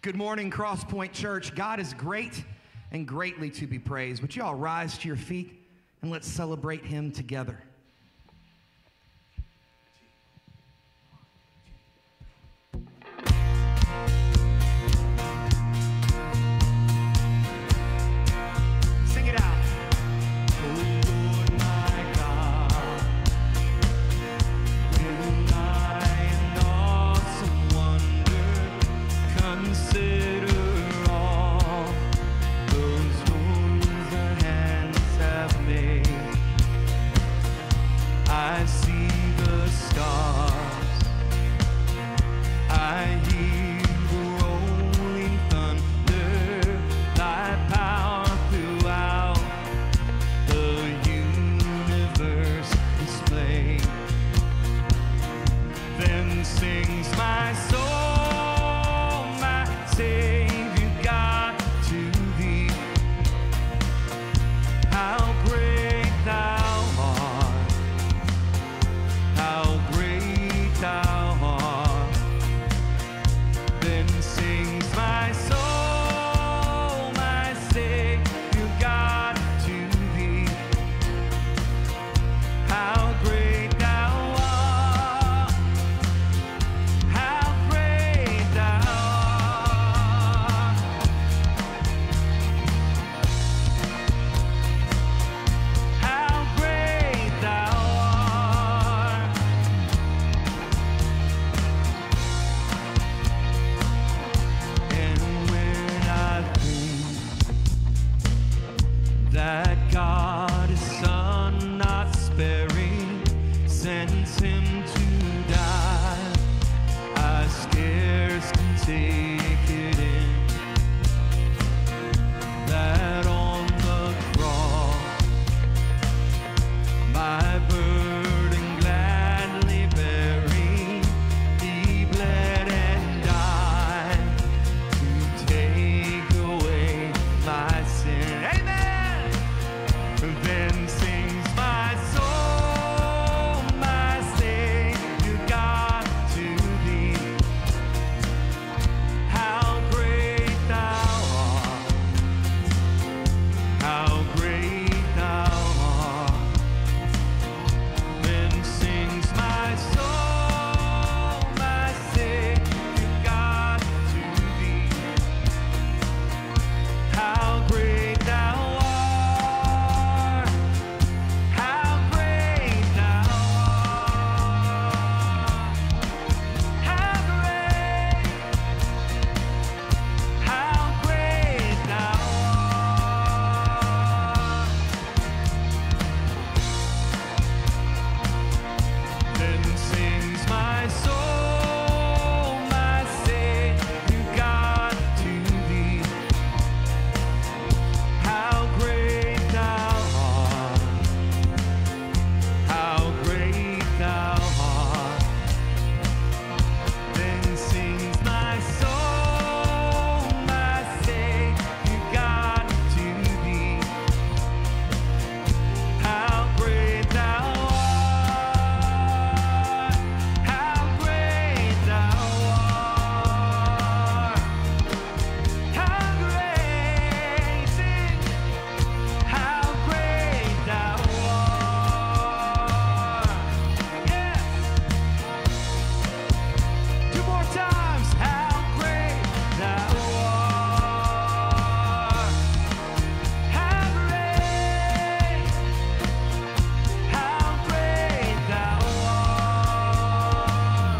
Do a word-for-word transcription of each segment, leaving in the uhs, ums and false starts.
Good morning, CrossPointe Church. God is great and greatly to be praised. Would you all rise to your feet and let's celebrate him together. Sing it out. Oh Lord my God, in thine awesome wonder, consider all those wounds the hands have made. I see the stars, I hear the rolling thunder, thy power throughout the universe displayed. Then sings my soul, my Savior God, to thee. How great thou art, how great thou art. Then sings my soul, my Savior God, to thee. How great thou art, how great thou art. How great thou art. And when I think that God his son not sparing sends him to die, I scarce can take it in that on the cross my burden gladly bearing, he bled and died to take away my sin. Amen. Then sings my soul, my Savior God, to thee. How great thou art, how great thou art. Then sings my soul, my Savior God, to thee. How great thou art, how great thou art. How great, how great thou art. Then sings my soul, my Savior God, to thee. How great thou art, how great thou art. Then sings my soul, my Savior God, to thee. How great thou art, how great thou art. How great, sing, how great thou art. Yes. Two more times. How great thou art. How great, how great thou art.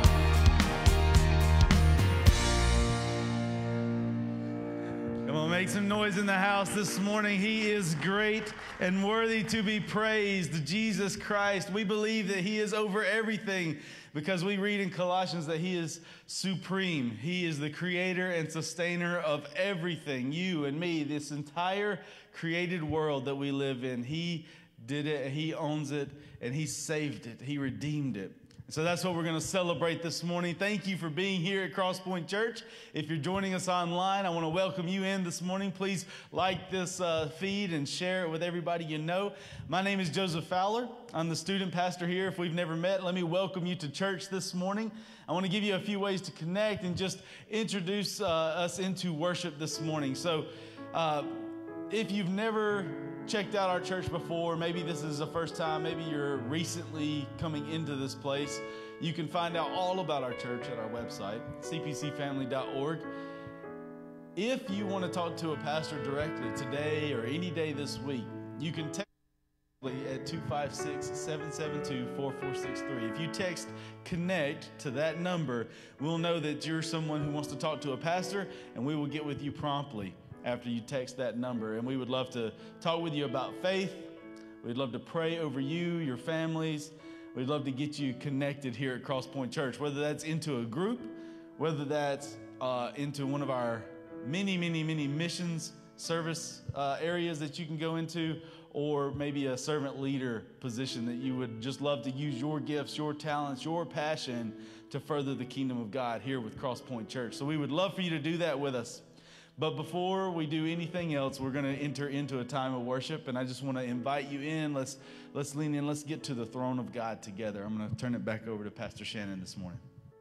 Come on, make some noise in the house this morning. He is great and worthy to be praised. Jesus Christ. We believe that he is over everything because we read in Colossians that he is supreme. He is the creator and sustainer of everything. You and me, this entire created world that we live in. He did it, he owns it, and he saved it. He redeemed it. So that's what we're going to celebrate this morning. Thank you for being here at CrossPointe Church. If you're joining us online, I want to welcome you in this morning. Please like this uh, feed and share it with everybody you know. My name is Joseph Fowler. I'm the student pastor here. If we've never met, let me welcome you to church this morning. I want to give you a few ways to connect and just introduce uh, us into worship this morning. So uh, if you've never checked out our church before, maybe this is the first time, maybe you're recently coming into this place, you can find out all about our church at our website, c p c family dot org. If you want to talk to a pastor directly today or any day this week, you can text at two five six, seven seven two, four four six three. If you text connect to that number, we'll know that you're someone who wants to talk to a pastor, and we will get with you promptly after you text that number. And we would love to talk with you about faith. We'd love to pray over you, your families. We'd love to get you connected here at CrossPointe Church, whether that's into a group, whether that's uh, into one of our many, many, many missions service uh, areas that you can go into, or maybe a servant leader position that you would just love to use your gifts, your talents, your passion to further the kingdom of God here with CrossPointe Church. So we would love for you to do that with us. But before we do anything else, we're going to enter into a time of worship, and I just want to invite you in. Let's let's lean in. Let's get to the throne of God together. I'm going to turn it back over to Pastor Shannon this morning.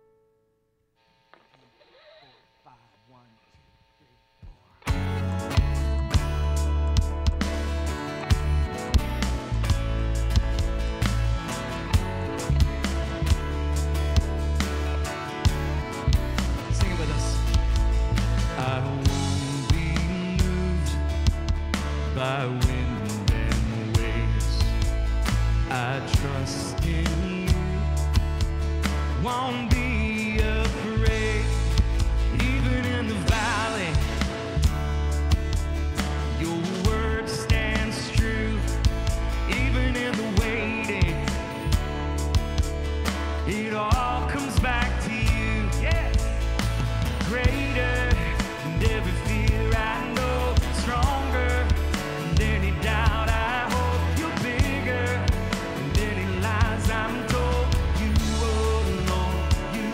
By wind and waves, I trust in you. Won't be afraid, even in the valley. Your word stands true, even in the waiting. It all comes back to you. Yes, greater than every fear I know, stronger. Any doubt, I hope you're bigger than any lies I'm told. You alone, you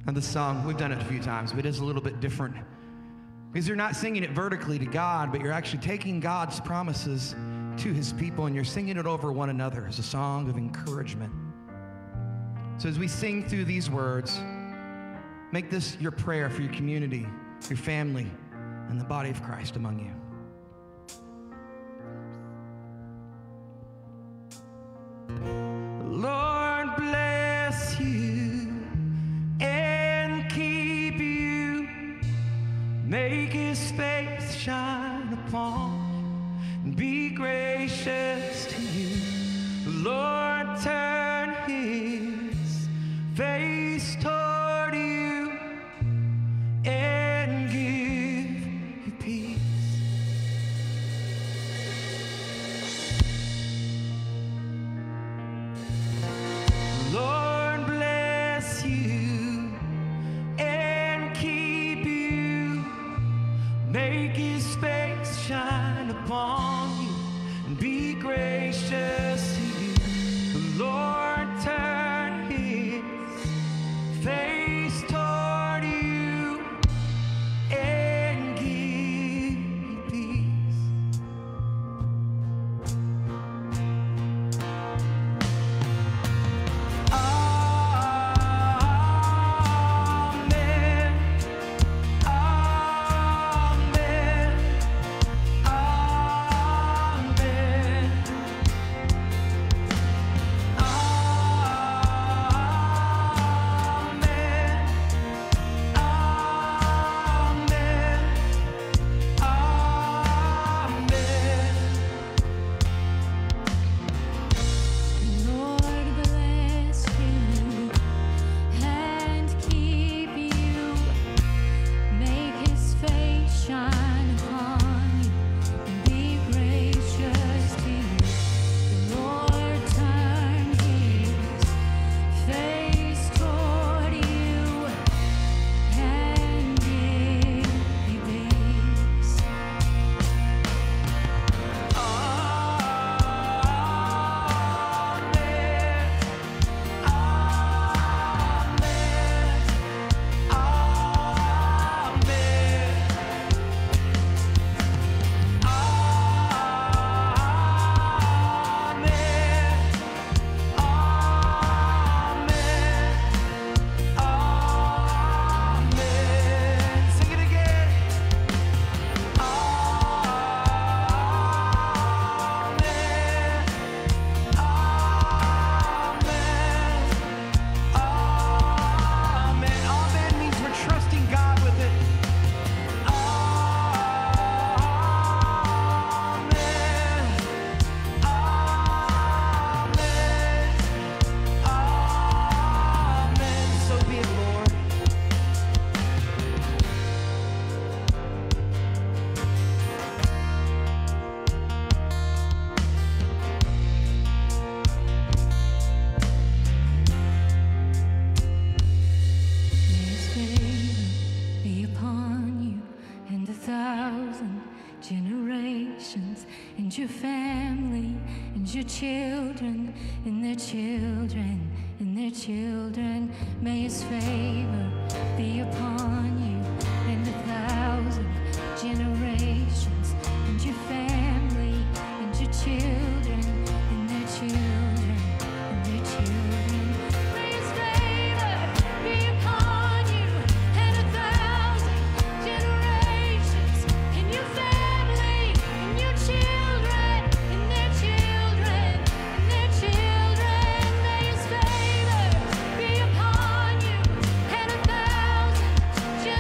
Now this song, we've done it a few times, but it is a little bit different. Because you're not singing it vertically to God, but you're actually taking God's promises to his people and you're singing it over one another as a song of encouragement. So as we sing through these words, make this your prayer for your community, your family, and the body of Christ among you. Lord bless you and keep you. Make his face shine upon you and be gracious to you. Lord turn his face toward you and give you peace. Lord bless you and keep you. Make his face shine upon you and be gracious to you. The Lord turn his face toward you and give you peace. Amen. Amen. Amen. generations, and your family, and your children, and their children, and their children. May his favor be upon you, and a thousand generations, and your family, and your children, and their children, and their children. May his favor be upon you, and a thousand generations, and your family, and your children, and their children, and their children. May his favor be upon you, and a thousand generations.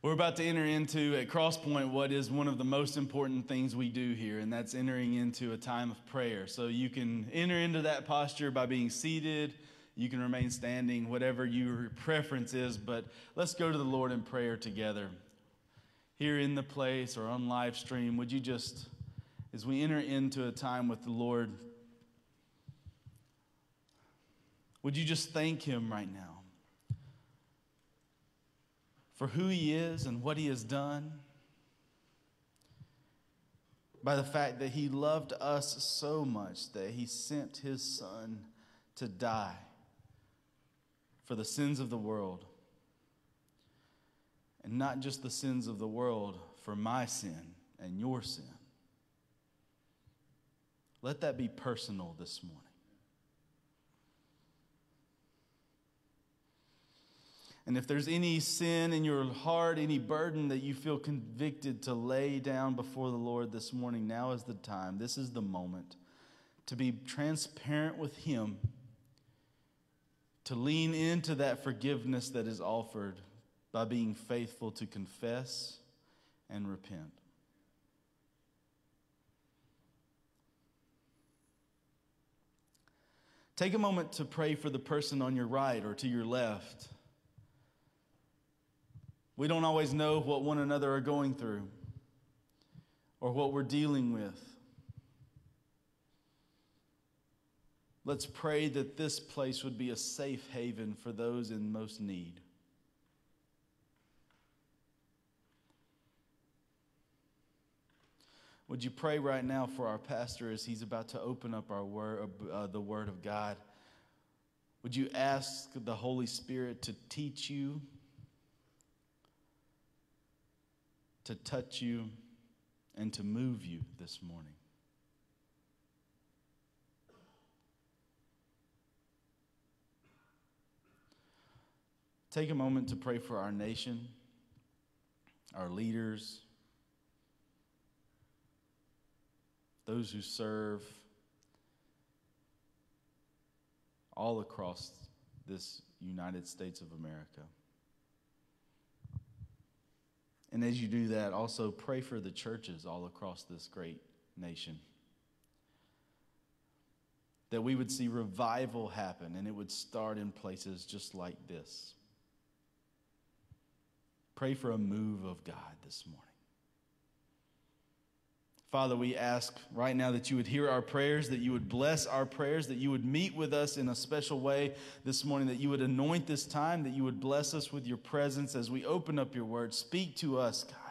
We're about to enter into, at CrossPointe, what is one of the most important things we do here, and that's entering into a time of prayer. So you can enter into that posture by being seated. You can remain standing, whatever your preference is, but let's go to the Lord in prayer together. Here in the place or on live stream, would you just, as we enter into a time with the Lord, would you just thank him right now for who he is and what he has done, by the fact that he loved us so much that he sent his son to die for the sins of the world, and not just the sins of the world, for my sin and your sin. Let that be personal this morning. And if there's any sin in your heart, any burden that you feel convicted to lay down before the Lord this morning, now is the time. This is the moment to be transparent with him, to lean into that forgiveness that is offered by being faithful to confess and repent. Take a moment to pray for the person on your right or to your left. We don't always know what one another are going through or what we're dealing with. Let's pray that this place would be a safe haven for those in most need. Would you pray right now for our pastor as he's about to open up our word, uh, the Word of God? Would you ask the Holy Spirit to teach you, to touch you, and to move you this morning? Take a moment to pray for our nation, our leaders, those who serve all across this United States of America. And as you do that, also pray for the churches all across this great nation. That we would see revival happen, and it would start in places just like this. Pray for a move of God this morning. Father, we ask right now that you would hear our prayers, that you would bless our prayers, that you would meet with us in a special way this morning, that you would anoint this time, that you would bless us with your presence as we open up your word. Speak to us, God.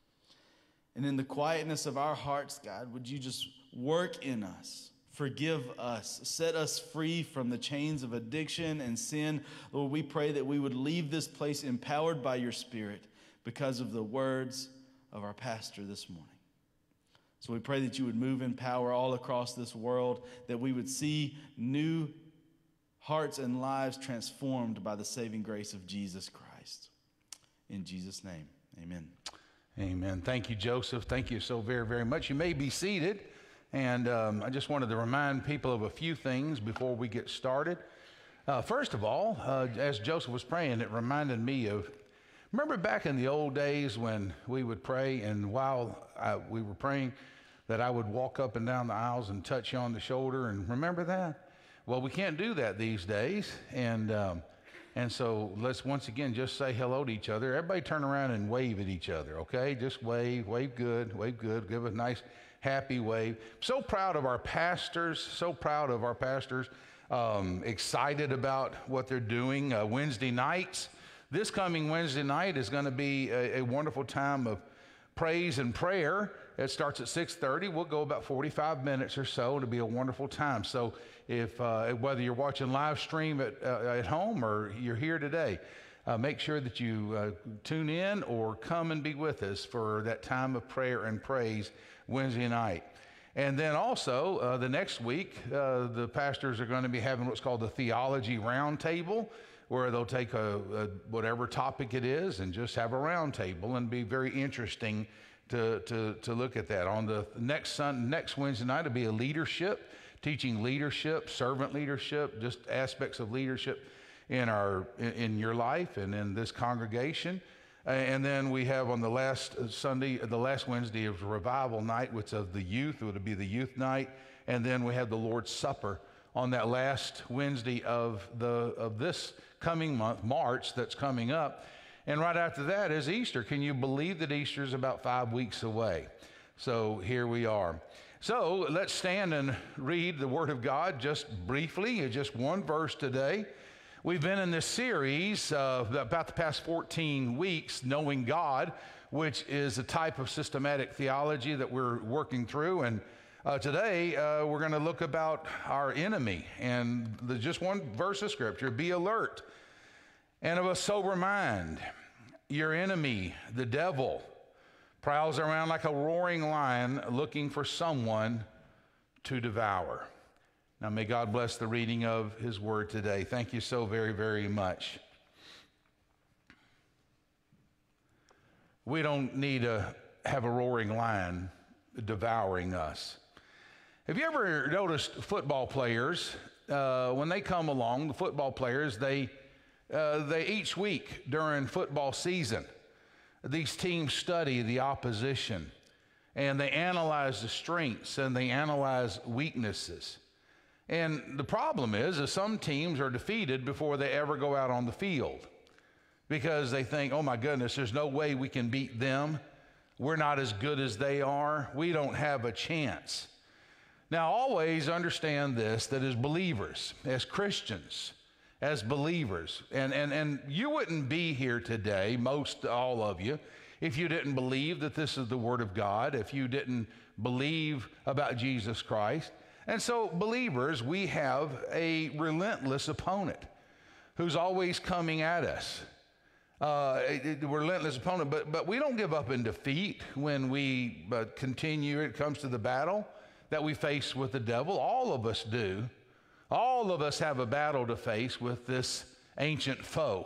And in the quietness of our hearts, God, would you just work in us, forgive us, set us free from the chains of addiction and sin. Lord, we pray that we would leave this place empowered by your Spirit because of the words of our pastor this morning. So we pray that you would move in power all across this world, that we would see new hearts and lives transformed by the saving grace of Jesus Christ. In Jesus' name, amen. Amen. Thank you, Joseph. Thank you so very, very much. You may be seated. And um, I just wanted to remind people of a few things before we get started. Uh, first of all, uh, as Joseph was praying, it reminded me of, remember back in the old days when we would pray, and while I, we were praying, that I would walk up and down the aisles and touch you on the shoulder, and remember that? Well, we can't do that these days, and um, and so let's once again just say hello to each other. Everybody turn around and wave at each other, okay? Just wave, wave good, wave good, give a nice happy wave. So proud of our pastors, so proud of our pastors, um, excited about what they're doing. Uh, Wednesday nights, this coming Wednesday night is going to be a, a wonderful time of praise and prayer. It starts at six thirty. We'll go about forty-five minutes or so. It'll be a wonderful time. So if uh, whether you're watching live stream at, uh, at home or you're here today, uh, make sure that you uh, tune in or come and be with us for that time of prayer and praise Wednesday night. And then also uh, the next week, uh, the pastors are going to be having what's called the Theology Roundtable, where they'll take a, a whatever topic it is and just have a round table, and be very interesting to, to, to look at that. On the next Sunday, next Wednesday night, it'll be a leadership, teaching leadership, servant leadership, just aspects of leadership in our in, in your life and in this congregation. And then we have on the last Sunday, the last Wednesday is revival night, which of the youth, it would be the youth night. And then we have the Lord's Supper on that last Wednesday of the of this coming month, March, that's coming up. And right after that is Easter. Can you believe that Easter is about five weeks away? So here we are. So let's stand and read the Word of God just briefly, just one verse today. We've been in this series uh, about the past fourteen weeks, Knowing God, which is a type of systematic theology that we're working through. And uh, today uh, we're going to look about our enemy. And the, just one verse of Scripture, be alert and of a sober mind. Your enemy, the devil, prowls around like a roaring lion looking for someone to devour. Now, may God bless the reading of His Word today. Thank you so very, very much. We don't need to have a roaring lion devouring us. Have you ever noticed football players, uh, when they come along, the football players, they, uh, they each week during football season, these teams study the opposition, and they analyze the strengths, and they analyze weaknesses. And the problem is, is some teams are defeated before they ever go out on the field because they think, oh my goodness, there's no way we can beat them. We're not as good as they are. We don't have a chance. Now, always understand this, that as believers, as Christians, as believers, and, and, and you wouldn't be here today, most all of you, if you didn't believe that this is the Word of God, if you didn't believe about Jesus Christ. And so, believers, we have a relentless opponent who's always coming at us. Uh, a, a relentless opponent, but, but we don't give up in defeat when we uh, continue. It comes to the battle that we face with the devil. All of us do. All of us have a battle to face with this ancient foe.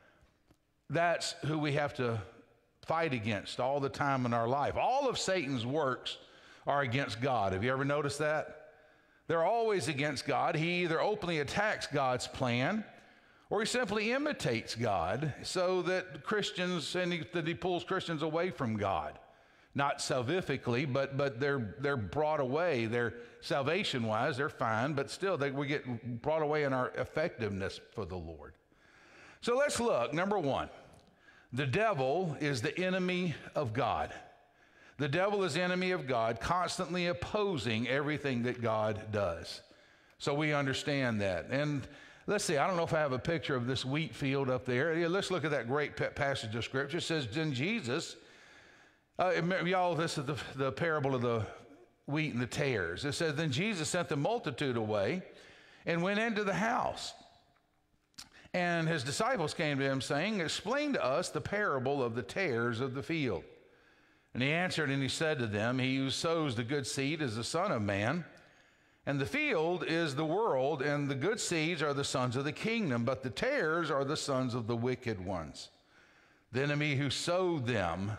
That's who we have to fight against all the time in our life. All of Satan's works are against God. Have you ever noticed that? They're always against God. He either openly attacks God's plan or he simply imitates God so that Christians, and he, that he pulls Christians away from God. Not salvifically, but, but they're, they're brought away. They're salvation-wise, they're fine, but still they, we get brought away in our effectiveness for the Lord. So let's look. Number one, the devil is the enemy of God. The devil is enemy of God, constantly opposing everything that God does. So we understand that. And let's see, I don't know if I have a picture of this wheat field up there. Yeah, let's look at that great passage of Scripture. It says, then Jesus, uh, y'all, this is the, the parable of the wheat and the tares. It says, then Jesus sent the multitude away and went into the house. And his disciples came to him saying, explain to us the parable of the tares of the field. And he answered and he said to them, he who sows the good seed is the Son of Man, and the field is the world, and the good seeds are the sons of the kingdom, but the tares are the sons of the wicked ones. The enemy who sowed them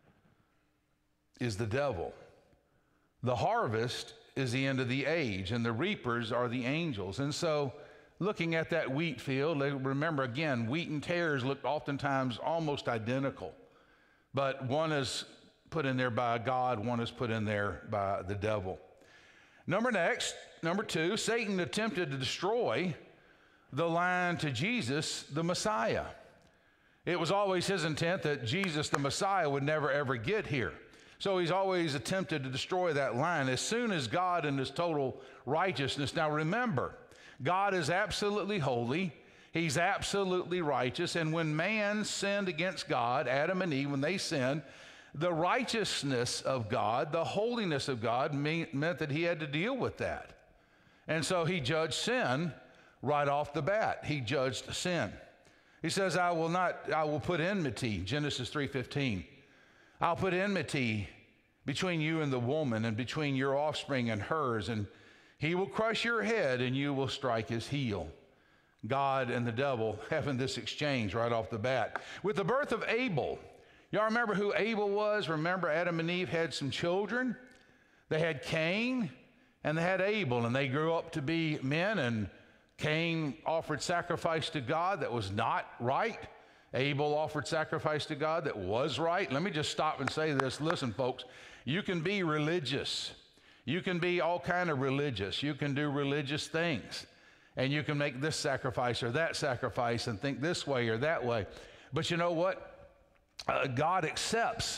is the devil. The harvest is the end of the age, and the reapers are the angels. And so, looking at that wheat field, remember again, wheat and tares look oftentimes almost identical, but one is put in there by God, one is put in there by the devil. Number next, number two, Satan attempted to destroy the line to Jesus, the Messiah. It was always his intent that Jesus, the Messiah, would never ever get here. So he's always attempted to destroy that line as soon as God in his total righteousness. Now remember, God is absolutely holy. He's absolutely righteous. And when man sinned against God, Adam and Eve, when they sinned, the righteousness of God, the holiness of God mean, meant that he had to deal with that. And so he judged sin right off the bat. He judged sin. He says, I will not, I will put enmity, Genesis three fifteen. I'll put enmity between you and the woman, and between your offspring and hers, and he will crush your head and you will strike his heel. God and the devil having this exchange right off the bat. With the birth of Abel, y'all remember who Abel was? Remember Adam and Eve had some children? They had Cain and they had Abel, and they grew up to be men, and Cain offered sacrifice to God that was not right. Abel offered sacrifice to God that was right. Let me just stop and say this. Listen, folks, you can be religious. You can be all kind of religious. You can do religious things. And you can make this sacrifice or that sacrifice and think this way or that way. But you know what? Uh, God accepts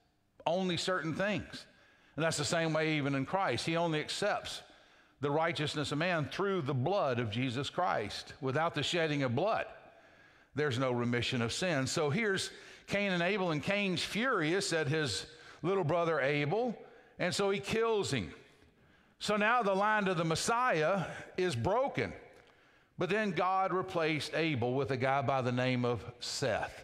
only certain things. And that's the same way even in Christ. He only accepts the righteousness of man through the blood of Jesus Christ. Without the shedding of blood, there's no remission of sin. So here's Cain and Abel, and Cain's furious at his little brother Abel, and so he kills him. So now the line to the Messiah is broken. But then God replaced Abel with a guy by the name of Seth.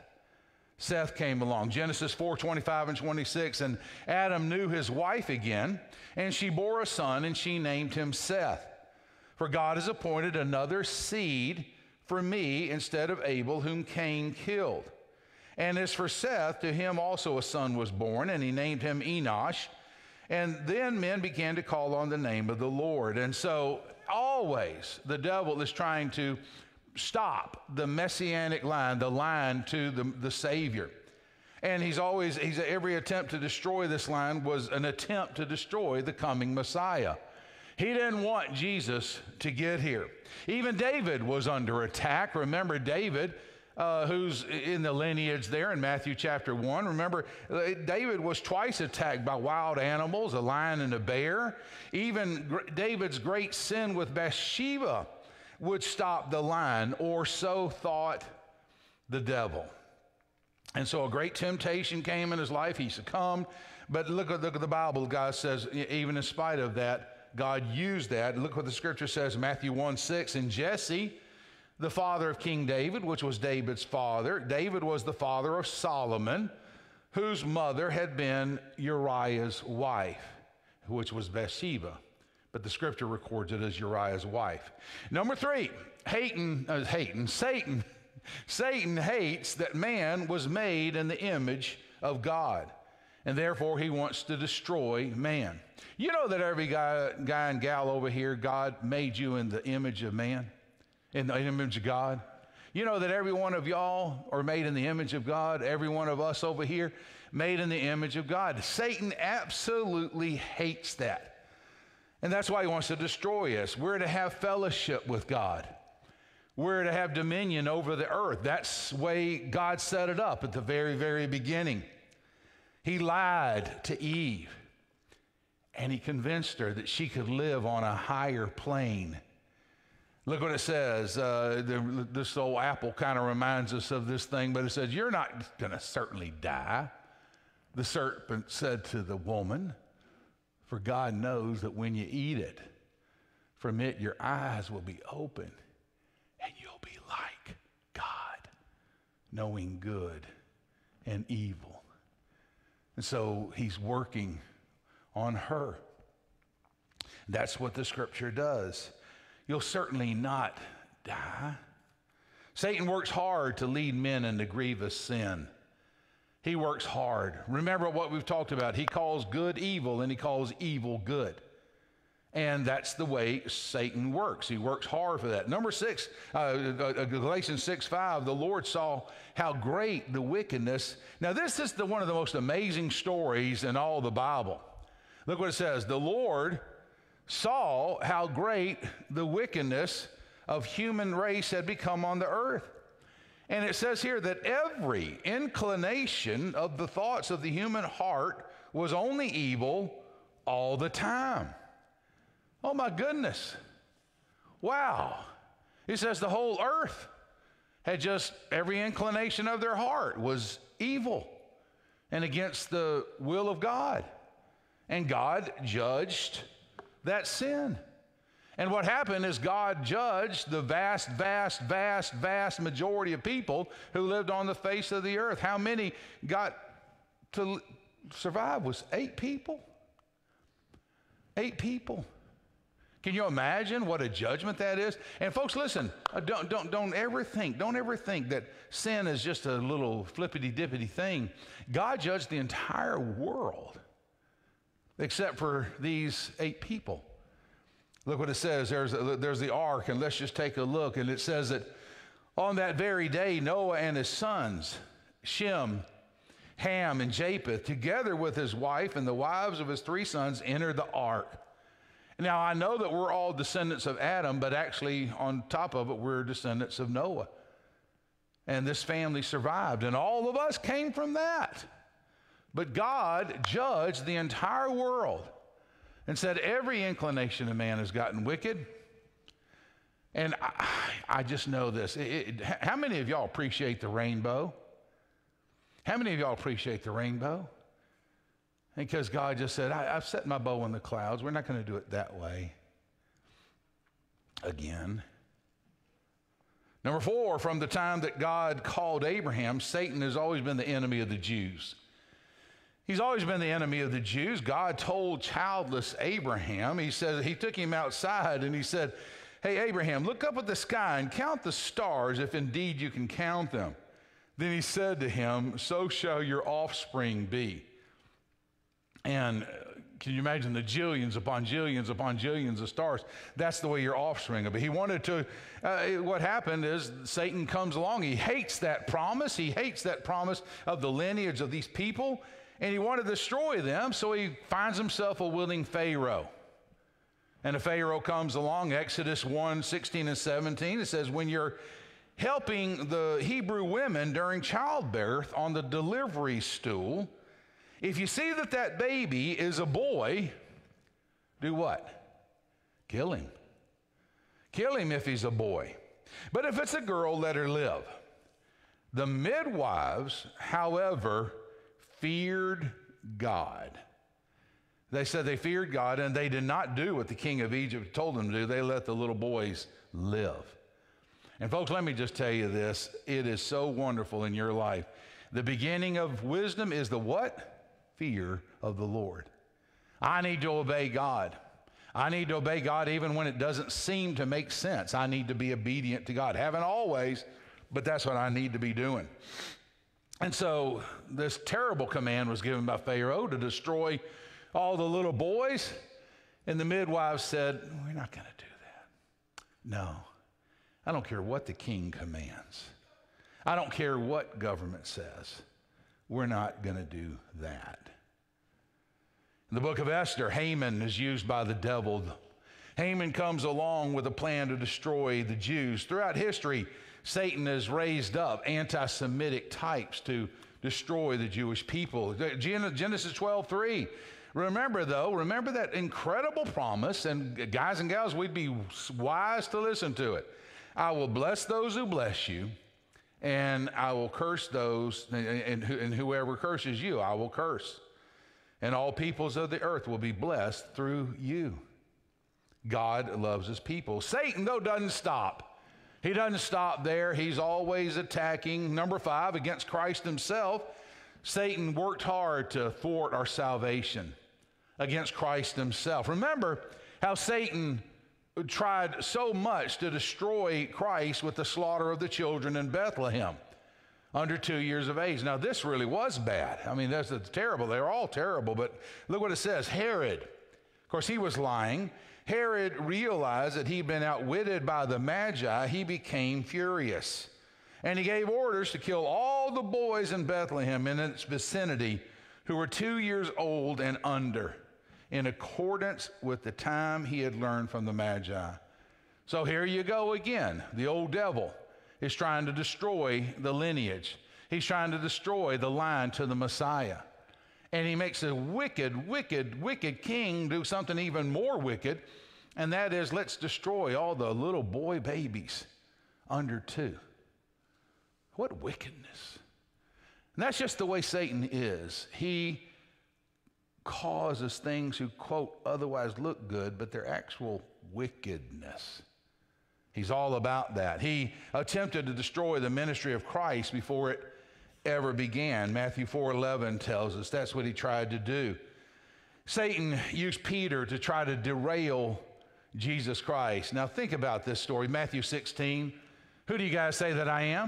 Seth came along. Genesis four, twenty-five and twenty-six, and Adam knew his wife again, and she bore a son, and she named him Seth. For God has appointed another seed for me instead of Abel, whom Cain killed. And as for Seth, to him also a son was born, and he named him Enosh. And then men began to call on the name of the Lord. And so always the devil is trying to stop the messianic line, the line to the, the Savior. And he's always, he's, every attempt to destroy this line was an attempt to destroy the coming Messiah. He didn't want Jesus to get here. Even David was under attack. Remember David, uh, who's in the lineage there in Matthew chapter one. Remember, David was twice attacked by wild animals, a lion and a bear. Even gr- David's great sin with Bathsheba would stop the line, or so thought the devil. And so a great temptation came in his life. He succumbed. But look at, look at the Bible. God says, even in spite of that, God used that. Look what the scripture says, Matthew one six. And Jesse, the father of King David, which was David's father. David was the father of Solomon, whose mother had been Uriah's wife, which was Bathsheba. But the scripture records it as Uriah's wife. Number three, hating, uh, hating, Satan. Satan hates that man was made in the image of God, and therefore he wants to destroy man. You know that every guy, guy and gal over here, God made you in the image of man, in the image of God. You know that every one of y'all are made in the image of God. Every one of us over here made in the image of God. Satan absolutely hates that. And that's why he wants to destroy us. We're to have fellowship with God. We're to have dominion over the earth. That's the way God set it up at the very, very beginning. He lied to Eve, and he convinced her that she could live on a higher plane. Look what it says. Uh, the, this old apple kind of reminds us of this thing, but it says, you're not going to certainly die. The serpent said to the woman, for God knows that when you eat it, from it your eyes will be open, and you'll be like God, knowing good and evil. And so he's working on her. That's what the scripture does. You'll certainly not die. Satan works hard to lead men into grievous sin. He works hard. Remember what we've talked about. He calls good evil, and he calls evil good. And that's the way Satan works. He works hard for that. Number six, uh, Galatians six five, the Lord saw how great the wickedness. Now this is the, one of the most amazing stories in all the Bible. Look what it says. The Lord saw how great the wickedness of human race had become on the earth. And it says here that every inclination of the thoughts of the human heart was only evil all the time. Oh my goodness. Wow. It says the whole earth had just, every inclination of their heart was evil and against the will of God. And God judged that sin. And what happened is God judged the vast, vast, vast, vast majority of people who lived on the face of the earth. How many got to survive? Was eight people. Eight people. Can you imagine what a judgment that is? And folks, listen, uh, don't, don't, don't ever think, don't ever think that sin is just a little flippity-dippity thing. God judged the entire world except for these eight people. Look what it says. There's, a, there's the ark, and let's just take a look. And it says that On that very day, Noah and his sons, Shem, Ham, and Japheth, together with his wife and the wives of his three sons, entered the ark. Now, I know that we're all descendants of Adam, but actually, on top of it, we're descendants of Noah. And this family survived, and all of us came from that. But God judged the entire world and said every inclination of man has gotten wicked. And I, I just know this. It, it, how many of y'all appreciate the rainbow? How many of y'all appreciate the rainbow? Because God just said, I, I've set my bow in the clouds. We're not going to do it that way again. Number four, from the time that God called Abraham, Satan has always been the enemy of the Jews. He's always been the enemy of the Jews. God told childless Abraham, he said, he took him outside and he said, hey, Abraham, look up at the sky and count the stars if indeed you can count them. Then he said to him, so shall your offspring be. And can you imagine the jillions upon jillions upon jillions of stars? That's the way your offspring will be. He wanted to, uh, what happened is Satan comes along. He hates that promise. He hates that promise of the lineage of these people. And he wanted to destroy them, so he finds himself a willing Pharaoh. And a Pharaoh comes along, Exodus one, sixteen and seventeen. It says, when you're helping the Hebrew women during childbirth on the delivery stool, if you see that that baby is a boy, do what? Kill him. Kill him if he's a boy. But if it's a girl, let her live. The midwives, however, feared God. They said they feared God, and they did not do what the king of Egypt told them to do. They let the little boys live. And folks, let me just tell you this. It is so wonderful in your life. The beginning of wisdom is the what? Fear of the Lord. I need to obey God. I need to obey God even when it doesn't seem to make sense. I need to be obedient to God. Haven't always, but that's what I need to be doing. And so this terrible command was given by Pharaoh to destroy all the little boys. And the midwives said, we're not going to do that. No, I don't care what the king commands. I don't care what government says. We're not going to do that. In the book of Esther, Haman is used by the devil. Haman comes along with a plan to destroy the Jews. Throughout history, Satan has raised up anti-Semitic types to destroy the Jewish people. Genesis twelve three. Remember, though, remember that incredible promise, and guys and gals, we'd be wise to listen to it. I will bless those who bless you, and I will curse those, and, and whoever curses you, I will curse. And all peoples of the earth will be blessed through you. God loves his people. Satan, though, doesn't stop. He doesn't stop there. He's always attacking. Number five, against Christ himself. Satan worked hard to thwart our salvation against Christ himself. Remember how Satan tried so much to destroy Christ with the slaughter of the children in Bethlehem under two years of age. Now, this really was bad. I mean, that's terrible. They're all terrible, but look what it says. Herod, of course, he was lying. Herod realized that he'd been outwitted by the Magi. He became furious, and he gave orders to kill all the boys in Bethlehem and its vicinity who were two years old and under, in accordance with the time he had learned from the Magi. So here you go again. The old devil is trying to destroy the lineage. He's trying to destroy the line to the Messiah. And he makes a wicked, wicked, wicked king do something even more wicked, and that is, let's destroy all the little boy babies under two. What wickedness. And that's just the way Satan is. He causes things who, quote, otherwise look good, but they're actual wickedness. He's all about that. He attempted to destroy the ministry of Christ before it ever began. Matthew four eleven tells us that's what he tried to do. Satan used Peter to try to derail Jesus Christ. Now think about this story. Matthew sixteen. Who do you guys say that I am?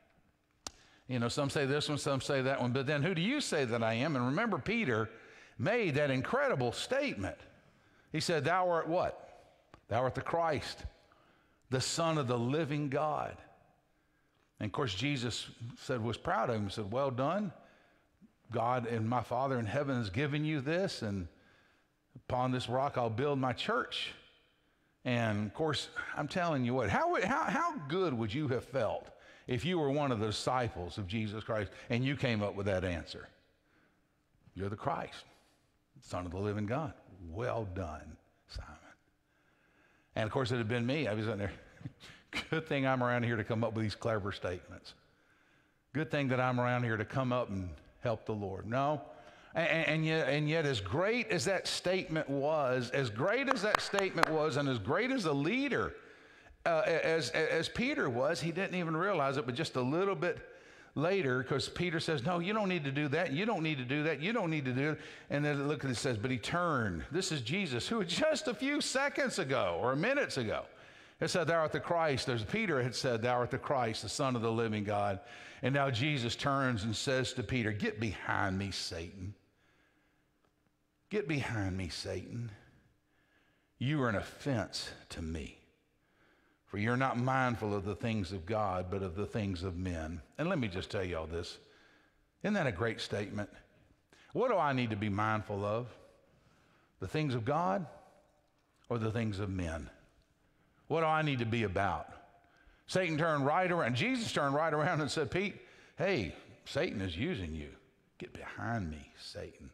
You know, some say this one, some say that one. But then who do you say that I am? And remember, Peter made that incredible statement. He said, thou art what? Thou art the Christ, the Son of the living God. And of course, Jesus said, was proud of him. He said, well done. God and my Father in heaven has given you this, and upon this rock I'll build my church. And of course, I'm telling you what, how, how, how good would you have felt if you were one of the disciples of Jesus Christ and you came up with that answer? You're the Christ, Son of the living God. Well done, Simon. And of course, it had been me. I was in there. Good thing I'm around here to come up with these clever statements. Good thing that I'm around here to come up and help the Lord. No. And, and, yet, and yet, as great as that statement was, as great as that statement was, and as great as a leader uh, as, as Peter was, he didn't even realize it, but just a little bit later, because Peter says, no, you don't need to do that, you don't need to do that, you don't need to do it. And then look at it, says, but he turned. This is Jesus, who just a few seconds ago, or minutes ago, had said, thou art the Christ. As Peter had said, thou art the Christ, the Son of the living God. And now Jesus turns and says to Peter, get behind me, Satan. Get behind me, Satan. You are an offense to me, for you're not mindful of the things of God, but of the things of men. And let me just tell you all this. Isn't that a great statement? What do I need to be mindful of? The things of God or the things of men? What do I need to be about? Satan turned right around. Jesus turned right around and said, Pete, hey, Satan is using you. Get behind me, Satan.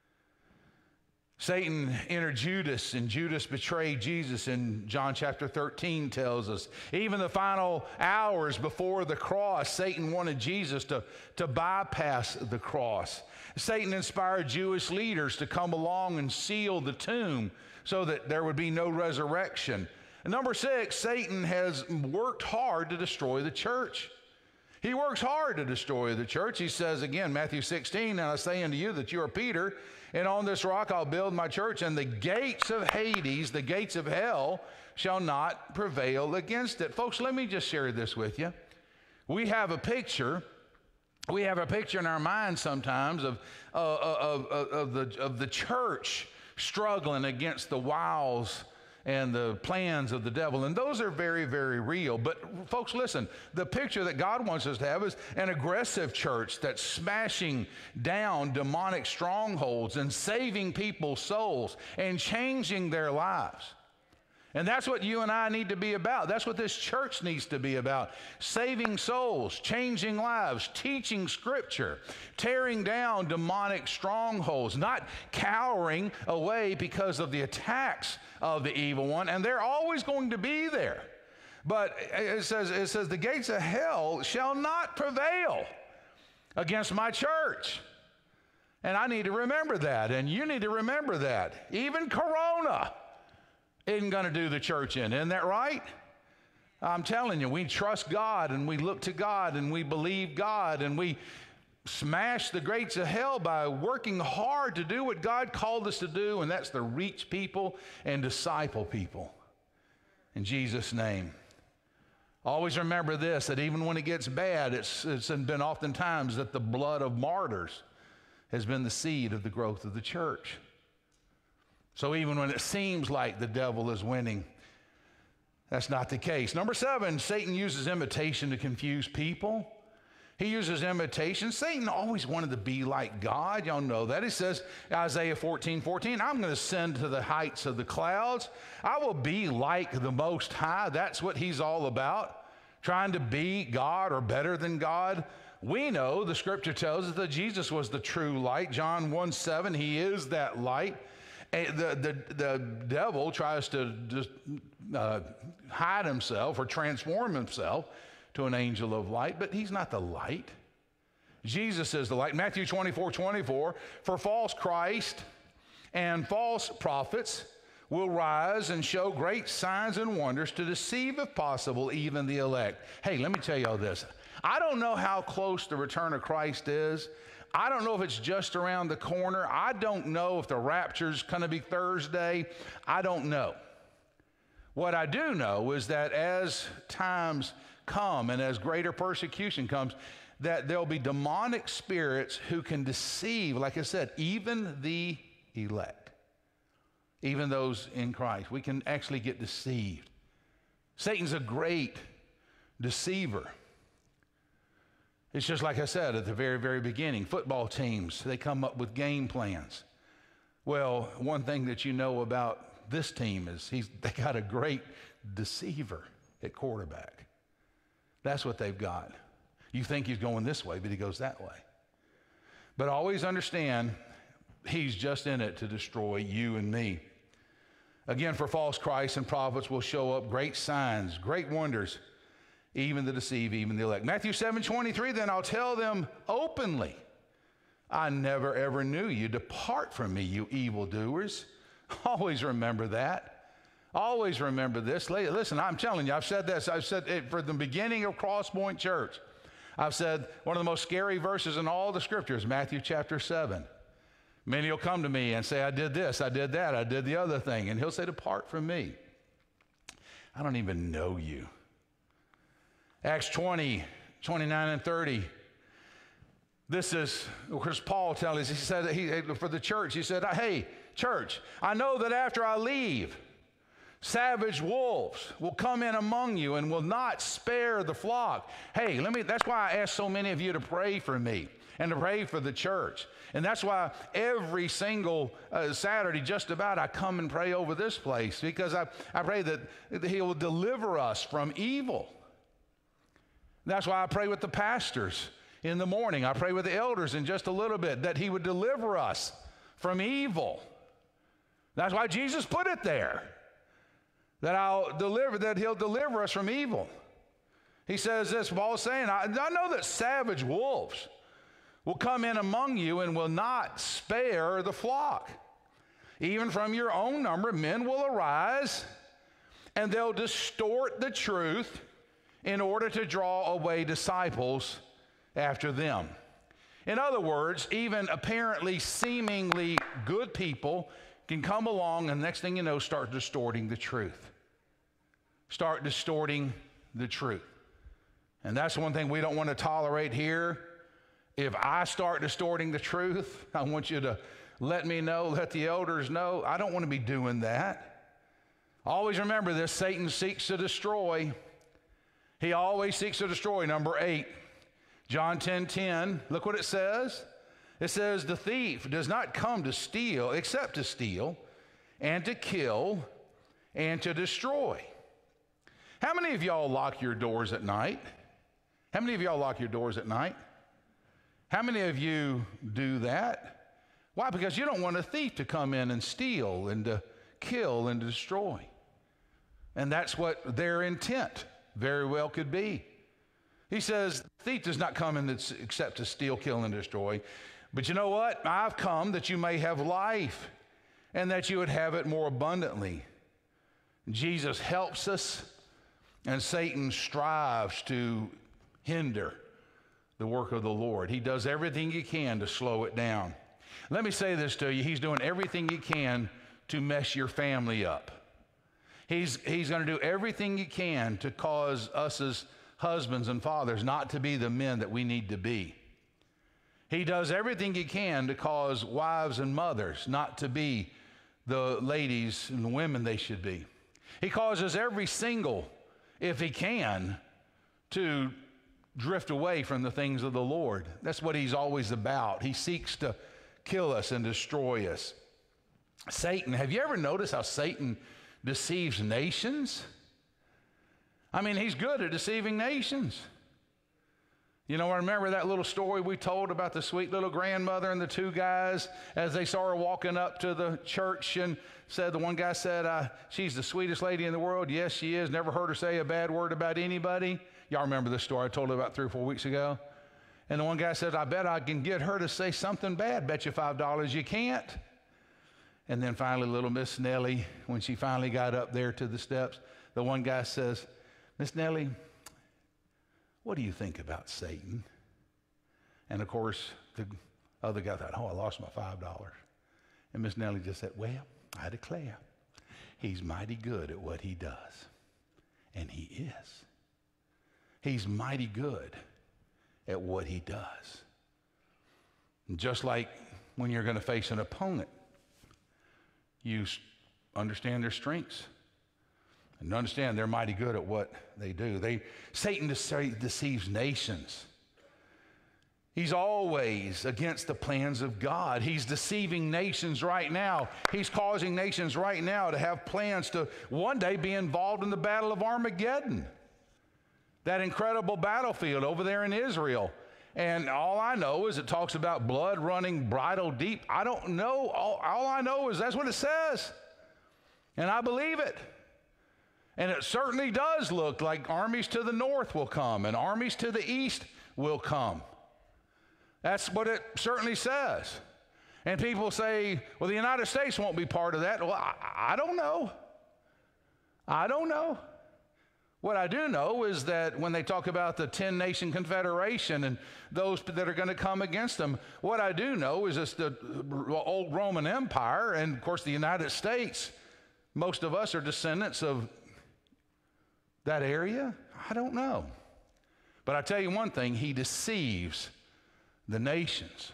Satan entered Judas, and Judas betrayed Jesus, and John chapter thirteen tells us. Even the final hours before the cross, Satan wanted Jesus to, to bypass the cross. Satan inspired Jewish leaders to come along and seal the tomb so that there would be no resurrection. And number six, Satan has worked hard to destroy the church. He works hard to destroy the church. He says again, Matthew sixteen, and I say unto you that you are Peter, and on this rock I'll build my church, and the gates of Hades, the gates of hell, shall not prevail against it. Folks, let me just share this with you. We have a picture, we have a picture in our mind sometimes of, uh, of, of, of, the, of the church struggling against the wiles and the plans of the devil. And those are very, very real. But folks, listen, the picture that God wants us to have is an aggressive church that's smashing down demonic strongholds and saving people's souls and changing their lives. And that's what you and I need to be about. That's what this church needs to be about. Saving souls, changing lives, teaching Scripture, tearing down demonic strongholds, not cowering away because of the attacks of the evil one. And they're always going to be there. But it says, it says, the gates of hell shall not prevail against my church. And I need to remember that, and you need to remember that. Even Corona isn't going to do the church in. Isn't that right? I'm telling you, we trust God, and we look to God, and we believe God, and we smash the gates of hell by working hard to do what God called us to do, and that's to reach people and disciple people. In Jesus' name. Always remember this, that even when it gets bad, it's, it's been oftentimes that the blood of martyrs has been the seed of the growth of the church. So even when it seems like the devil is winning, that's not the case. Number seven, Satan uses imitation to confuse people. He uses imitation. Satan always wanted to be like God. Y'all know that. He says, Isaiah fourteen fourteen, I'm going to ascend to the heights of the clouds. I will be like the Most High. That's what he's all about, trying to be God or better than God. We know the Scripture tells us that Jesus was the true light. John one seven, he is that light. The, the, the devil tries to just uh, hide himself or transform himself to an angel of light, but he's not the light. Jesus is the light. Matthew twenty-four twenty-four, for false Christ and false prophets will rise and show great signs and wonders to deceive, if possible, even the elect. Hey, let me tell you all this. I don't know how close the return of Christ is. I don't know if it's just around the corner. I don't know if the rapture's going to be Thursday. I don't know. What I do know is that as times come and as greater persecution comes, that there'll be demonic spirits who can deceive, like I said, even the elect, even those in Christ. We can actually get deceived. Satan's a great deceiver. It's just like I said at the very, very beginning. Football teams, they come up with game plans. Well, one thing that you know about this team is he's, they got a great deceiver at quarterback. That's what they've got. You think he's going this way, but he goes that way. But always understand, he's just in it to destroy you and me. Again, for false Christs and prophets will show up great signs, great wonders, even to deceive even the elect. Matthew seven twenty-three, then I'll tell them openly, I never ever knew you. Depart from me, you evildoers. Always remember that. Always remember this. Listen, I'm telling you, I've said this. I've said it for the beginning of CrossPointe Church. I've said one of the most scary verses in all the scriptures, Matthew chapter seven. Many will come to me and say, I did this, I did that, I did the other thing. And he'll say, depart from me. I don't even know you. Acts twenty, twenty-nine and thirty. This is, of course, Paul tells us, he said, that he, for the church, he said, hey, church, I know that after I leave, savage wolves will come in among you and will not spare the flock. Hey, let me, that's why I ask so many of you to pray for me and to pray for the church. And that's why every single uh, Saturday, just about, I come and pray over this place, because I, I pray that he will deliver us from evil. That's why I pray with the pastors in the morning. I pray with the elders in just a little bit, that he would deliver us from evil. That's why Jesus put it there, that I'll deliver, that he'll deliver us from evil. He says this, Paul's saying, I, I know that savage wolves will come in among you and will not spare the flock. Even from your own number, men will arise and they'll distort the truth in order to draw away disciples after them. In other words, even apparently seemingly good people can come along and next thing you know, start distorting the truth. Start distorting the truth. And that's one thing we don't want to tolerate here. If I start distorting the truth, I want you to let me know, let the elders know. I don't want to be doing that. Always remember this, Satan seeks to destroy. He always seeks to destroy. Number eight, John ten ten, look what it says. It says, the thief does not come to steal, except to steal and to kill and to destroy. How many of y'all lock your doors at night? How many of y'all lock your doors at night? How many of you do that? Why? Because you don't want a thief to come in and steal and to kill and to destroy. And that's what their intent very well could be. He says, the thief does not come in except to steal, kill, and destroy. But you know what? I've come that you may have life and that you would have it more abundantly. Jesus helps us, and Satan strives to hinder the work of the Lord. He does everything he can to slow it down. Let me say this to you. He's doing everything he can to mess your family up. He's, he's going to do everything he can to cause us as husbands and fathers not to be the men that we need to be. He does everything he can to cause wives and mothers not to be the ladies and the women they should be. He causes every single, if he can, to drift away from the things of the Lord. That's what he's always about. He seeks to kill us and destroy us. Satan, have you ever noticed how Satan deceives nations? I mean, he's good at deceiving nations. You know, I remember that little story we told about the sweet little grandmother and the two guys as they saw her walking up to the church, and said, the one guy said, uh, she's the sweetest lady in the world. Yes, she is. Never heard her say a bad word about anybody. Y'all remember this story I told you about three or four weeks ago? And the one guy said, I bet I can get her to say something bad. Bet you five dollars you can't. And then finally, little Miss Nellie, when she finally got up there to the steps, the one guy says, Miss Nellie, what do you think about Satan? And of course, the other guy thought, oh, I lost my five dollars. And Miss Nellie just said, well, I declare, he's mighty good at what he does. And he is. He's mighty good at what he does. And just like when you're going to face an opponent, you understand their strengths and understand they're mighty good at what they do. They, Satan deceives nations. He's always against the plans of God. He's deceiving nations right now. He's causing nations right now to have plans to one day be involved in the Battle of Armageddon, that incredible battlefield over there in Israel. And all I know is it talks about blood running bridle deep. I don't know. All, all I know is that's what it says. And I believe it. And it certainly does look like armies to the north will come and armies to the east will come. That's what it certainly says. And people say, well, the United States won't be part of that. Well, I, I don't know. I don't know. What I do know is that when they talk about the ten-nation confederation and those that are going to come against them, what I do know is it's the old Roman Empire, and, of course, the United States. Most of us are descendants of that area. I don't know. But I tell you one thing, he deceives the nations.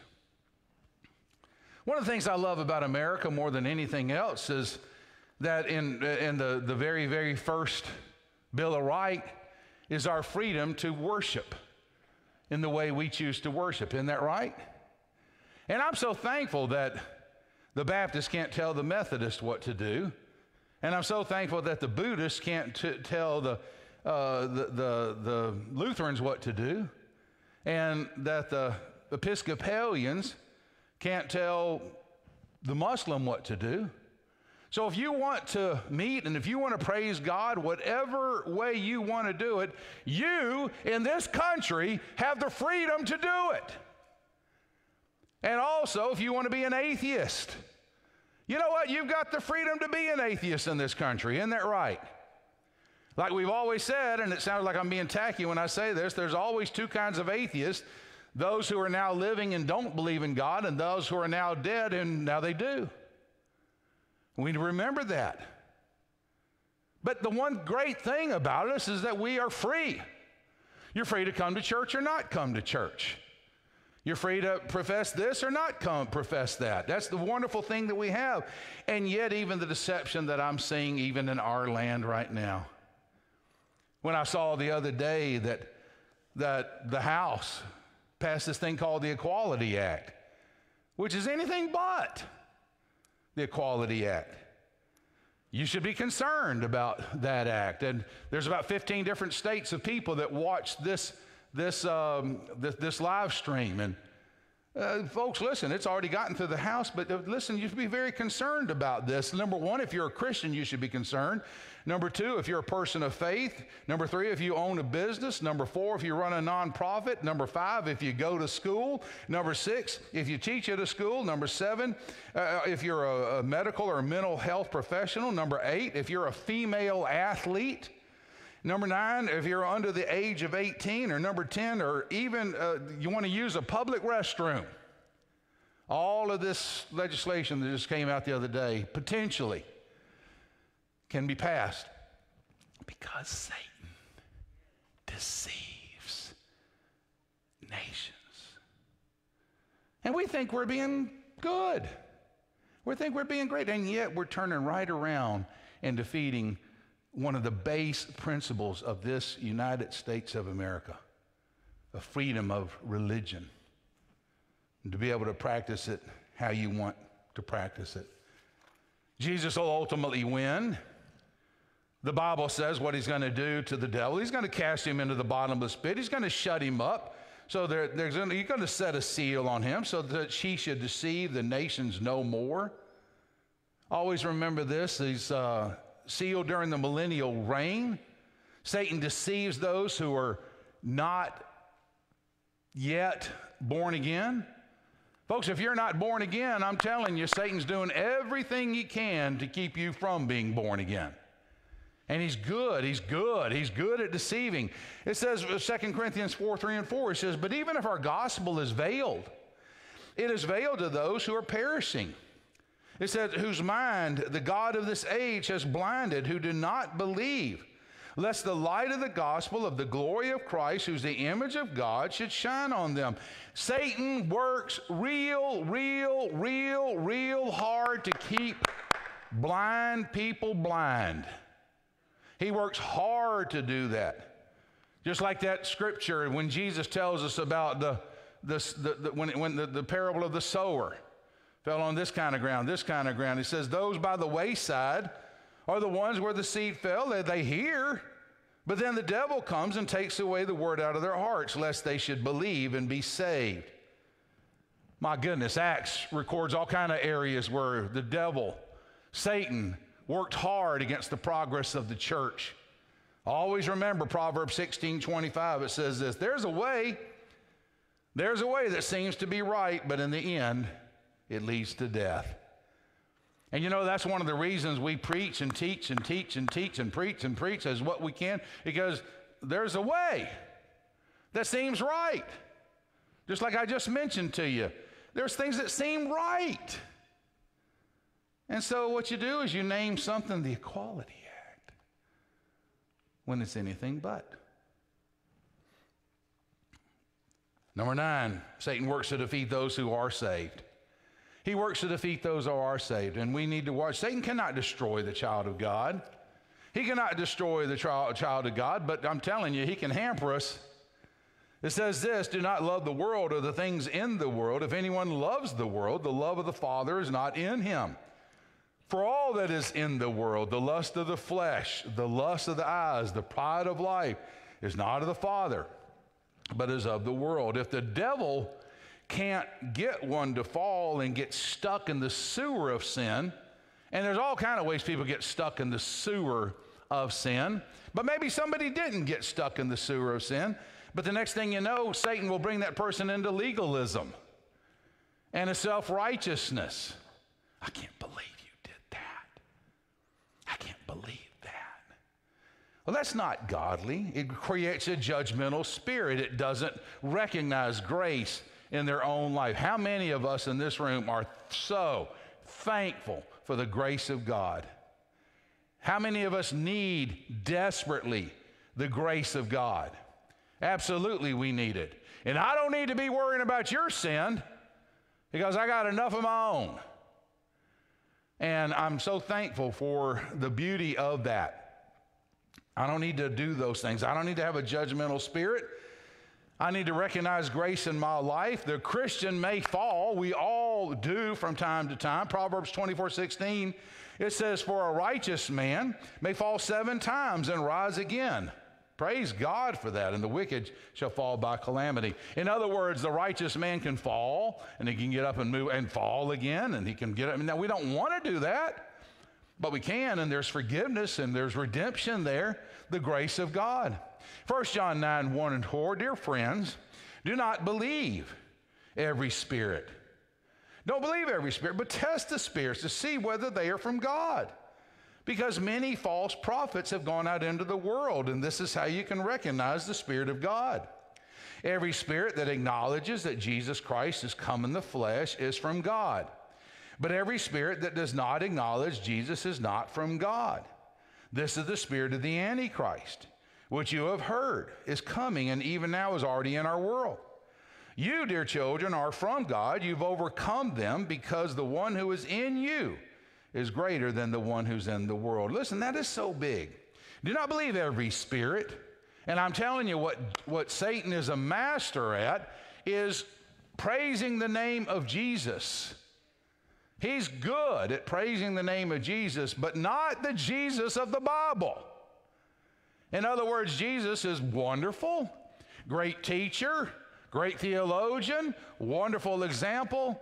One of the things I love about America more than anything else is that in, in the, the very, very first Bill of Rights is our freedom to worship in the way we choose to worship. Isn't that right? And I'm so thankful that the Baptists can't tell the Methodists what to do. And I'm so thankful that the Buddhists can't t- tell the, uh, the, the, the Lutherans what to do. And that the Episcopalians can't tell the Muslim what to do. So if you want to meet and if you want to praise God, whatever way you want to do it, you in this country have the freedom to do it. And also, if you want to be an atheist, you know what? You've got the freedom to be an atheist in this country. Isn't that right? Like we've always said, and it sounds like I'm being tacky when I say this, there's always two kinds of atheists. Those who are now living and don't believe in God, and those who are now dead and now they do. We need to remember that. But the one great thing about us is that we are free. You're free to come to church or not come to church. You're free to profess this or not come profess that. That's the wonderful thing that we have. And yet even the deception that I'm seeing even in our land right now. When I saw the other day that, that the House passed this thing called the Equality Act, which is anything but the Equality Act. You should be concerned about that act. And there's about fifteen different states of people that watch this, this, um, this, this live stream. And uh, folks, listen, it's already gotten through the House, but uh, listen, you should be very concerned about this. Number one, if you're a Christian, you should be concerned. Number two, if you're a person of faith. Number three, if you own a business. Number four, if you run a nonprofit. Number five, if you go to school. Number six, if you teach at a school. Number seven, uh, if you're a, a medical or a mental health professional. Number eight, if you're a female athlete. Number nine, if you're under the age of eighteen. Or number ten, or even uh, you want to use a public restroom. All of this legislation that just came out the other day, potentially, can be passed because Satan deceives nations. And we think we're being good. We think we're being great, and yet we're turning right around and defeating one of the base principles of this United States of America, the freedom of religion, and to be able to practice it how you want to practice it. Jesus will ultimately win. The Bible says what he's going to do to the devil. He's going to cast him into the bottomless pit. He's going to shut him up. So there, there's going to, he's going to set a seal on him so that he should deceive the nations no more. Always remember this. He's uh, sealed during the millennial reign. Satan deceives those who are not yet born again. Folks, if you're not born again, I'm telling you, Satan's doing everything he can to keep you from being born again. And he's good, he's good, he's good at deceiving. It says, Second Corinthians four, three and four, it says, but even if our gospel is veiled, it is veiled to those who are perishing. It says, whose mind the God of this age has blinded, who do not believe, lest the light of the gospel of the glory of Christ, who's the image of God, should shine on them. Satan works real, real, real, real hard to keep blind people blind. He works hard to do that. Just like that scripture when Jesus tells us about the, this, the, the, when, when the, the parable of the sower fell on this kind of ground, this kind of ground. He says, those by the wayside are the ones where the seed fell. They, they hear, but then the devil comes and takes away the word out of their hearts, lest they should believe and be saved. My goodness, Acts records all kind of areas where the devil, Satan, worked hard against the progress of the church. Always remember Proverbs sixteen twenty-five. It says this, there's a way, there's a way that seems to be right, but in the end, it leads to death. And you know, that's one of the reasons we preach and teach and teach and teach and preach and preach as what we can, because there's a way that seems right. Just like I just mentioned to you, there's things that seem right. And so what you do is you name something the Equality Act when it's anything but. Number nine, Satan works to defeat those who are saved. He works to defeat those who are saved, and we need to watch. Satan cannot destroy the child of God. He cannot destroy the child of God, but I'm telling you, he can hamper us. It says this, do not love the world or the things in the world. If anyone loves the world, the love of the Father is not in him. For all that is in the world, the lust of the flesh, the lust of the eyes, the pride of life, is not of the Father, but is of the world. If the devil can't get one to fall and get stuck in the sewer of sin, and there's all kind of ways people get stuck in the sewer of sin, but maybe somebody didn't get stuck in the sewer of sin, but the next thing you know, Satan will bring that person into legalism and a self-righteousness. I can't believe you did that. I can't believe that. Well, that's not godly. It creates a judgmental spirit. It doesn't recognize grace in their own life. How many of us in this room are so thankful for the grace of God? How many of us need desperately the grace of God? Absolutely, we need it. And I don't need to be worrying about your sin because I got enough of my own. And I'm so thankful for the beauty of that. I don't need to do those things. I don't need to have a judgmental spirit. I need to recognize grace in my life. The Christian may fall. We all do from time to time. Proverbs twenty-four sixteen, it says, for a righteous man may fall seven times and rise again. Praise God for that. And the wicked shall fall by calamity. In other words, the righteous man can fall, and he can get up and move and fall again, and he can get up. Now, we don't want to do that, but we can, and there's forgiveness, and there's redemption there, the grace of God. First John nine, one and four, dear friends, do not believe every spirit. Don't believe every spirit, but test the spirits to see whether they are from God. Because many false prophets have gone out into the world, and this is how you can recognize the Spirit of God. Every spirit that acknowledges that Jesus Christ has come in the flesh is from God. But every spirit that does not acknowledge Jesus is not from God. This is the spirit of the Antichrist, which you have heard is coming and even now is already in our world. You, dear children, are from God. You've overcome them because the one who is in you is greater than the one who's in the world. Listen, that is so big. Do not believe every spirit. And I'm telling you, what, what Satan is a master at is praising the name of Jesus. He's good at praising the name of Jesus, but not the Jesus of the Bible. In other words, Jesus is wonderful, great teacher, great theologian, wonderful example,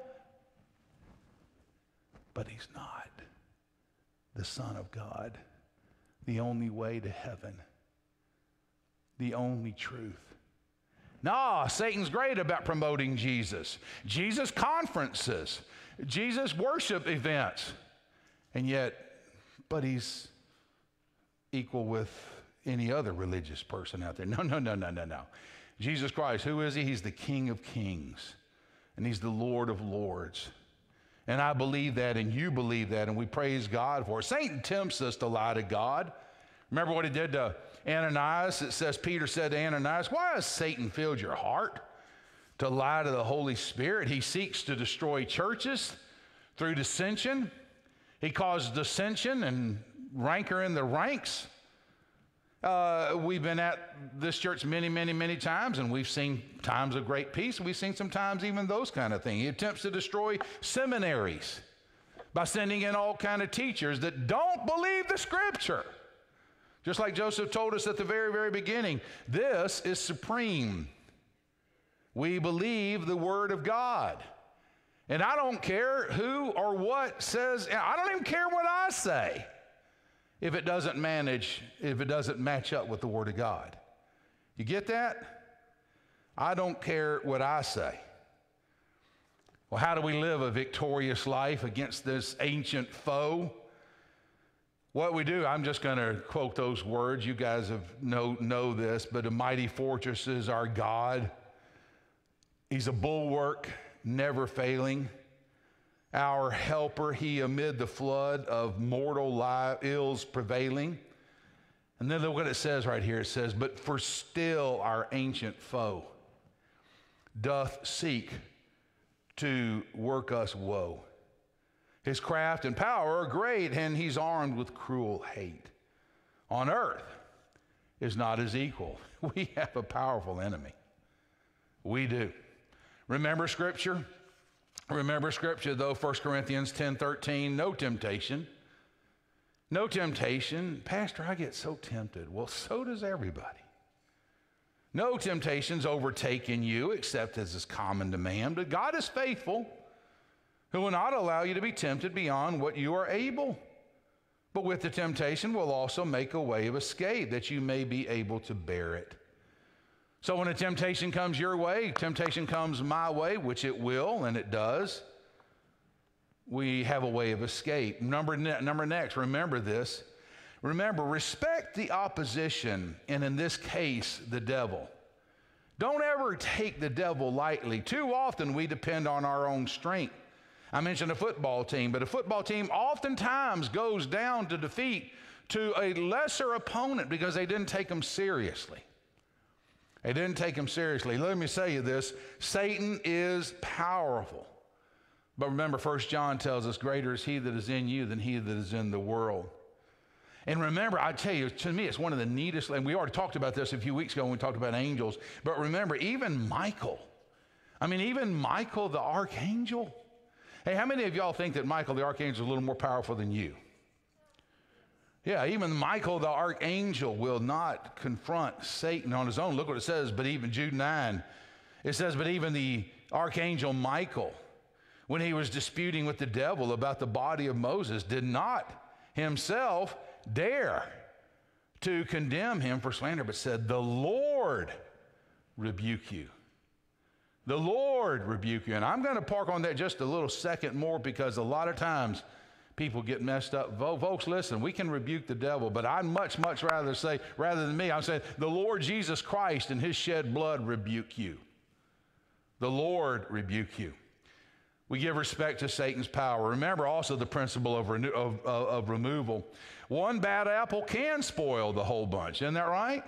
but he's not the Son of God, the only way to heaven, the only truth. No, Satan's great about promoting Jesus, Jesus conferences, Jesus worship events, and yet, but he's equal with any other religious person out there. No, no, no, no, no, no. Jesus Christ, who is he? He's the King of Kings, and he's the Lord of Lords. And I believe that, and you believe that, and we praise God for it. Satan tempts us to lie to God. Remember what he did to Ananias? It says, Peter said to Ananias, why has Satan filled your heart to lie to the Holy Spirit? He seeks to destroy churches through dissension. He caused dissension and rancor in the ranks. Uh, we've been at this church many, many, many times, and we've seen times of great peace. We've seen sometimes even those kind of things. He attempts to destroy seminaries by sending in all kind of teachers that don't believe the Scripture. Just like Joseph told us at the very, very beginning, this is supreme. We believe the Word of God. And I don't care who or what says, I don't even care what I say if it doesn't manage, if it doesn't match up with the Word of God. You get that? I don't care what I say. Well, how do we live a victorious life against this ancient foe? What we do, I'm just going to quote those words. You guys have know, know this, but a mighty fortress is our God. He's a bulwark, never failing. Our helper, he amid the flood of mortal li- ills prevailing. And then look what it says right here. It says, but for still our ancient foe doth seek to work us woe. His craft and power are great, and he's armed with cruel hate. On earth is not his equal. We have a powerful enemy. We do. Remember Scripture? Remember Scripture, though, First Corinthians ten thirteen, no temptation. No temptation. Pastor, I get so tempted. Well, so does everybody. No temptations overtaken you, except as is common to man. But God is faithful, who will not allow you to be tempted beyond what you are able. But with the temptation will also make a way of escape, that you may be able to bear it. So when a temptation comes your way, temptation comes my way, which it will, and it does, we have a way of escape. Number, ne- number next, remember this. Remember, respect the opposition, and in this case, the devil. Don't ever take the devil lightly. Too often we depend on our own strength. I mentioned a football team, but a football team oftentimes goes down to defeat to a lesser opponent because they didn't take them seriously. They didn't take him seriously. Let me say you this, Satan is powerful. But remember, First John tells us, greater is he that is in you than he that is in the world. And remember, I tell you, to me, it's one of the neatest, and we already talked about this a few weeks ago when we talked about angels, but remember, even Michael, I mean, even Michael the archangel. Hey, how many of y'all think that Michael the archangel is a little more powerful than you? Yeah, even Michael the archangel will not confront Satan on his own. Look what it says, but even Jude nine, it says, but even the archangel Michael, when he was disputing with the devil about the body of Moses, did not himself dare to condemn him for slander, but said, the Lord rebuke you. The Lord rebuke you. And I'm going to park on that just a little second more, because a lot of times people get messed up. Folks, listen, we can rebuke the devil, but I'd much, much rather say, rather than me, I'm saying, the Lord Jesus Christ and his shed blood rebuke you. The Lord rebuke you. We give respect to Satan's power. Remember also the principle of, renew, of, of, of removal. One bad apple can spoil the whole bunch. Isn't that right?